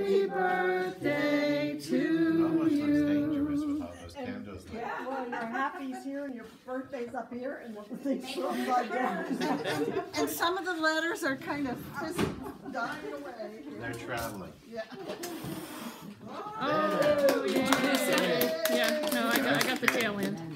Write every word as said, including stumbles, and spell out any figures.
Happy birthday to you. Yeah, well, your happy's here and your birthday's up here and the things are upside down. And, and some of the letters are kind of just dying away. They're traveling. Yeah. Oh, yeah. Yeah, no, I got, I got the tail end.